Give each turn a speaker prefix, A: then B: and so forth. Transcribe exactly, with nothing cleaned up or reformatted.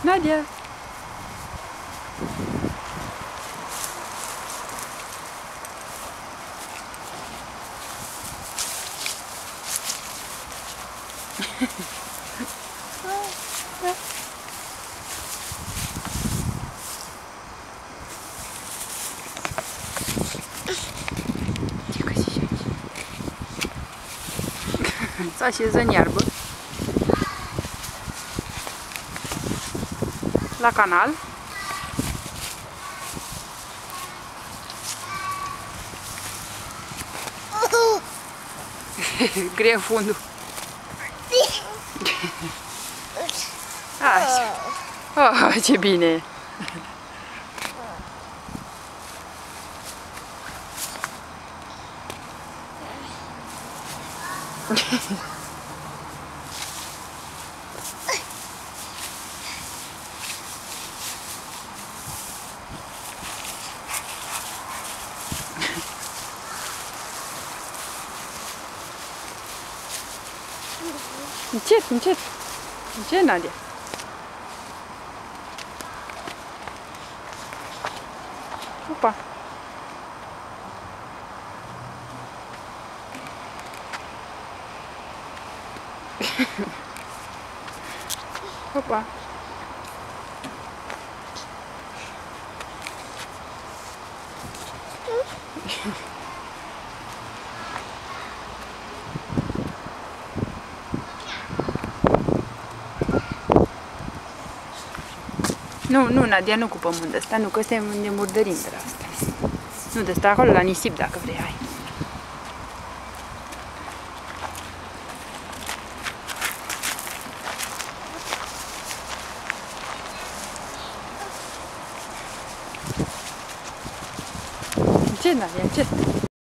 A: Nadia! Тихо сидеть. Să în iarbă. La canal. Greu fundul. Așa. Oh, ce bine! Încet, încet. Încet, Nadia. Opa. Opa. Nu, nu, Nadia, nu cu pământ de ăsta, nu, că ăsta e de murdărim de la asta. Nu, de ăsta acolo la nisip, dacă vrei, hai. Ce, Nadia, ce?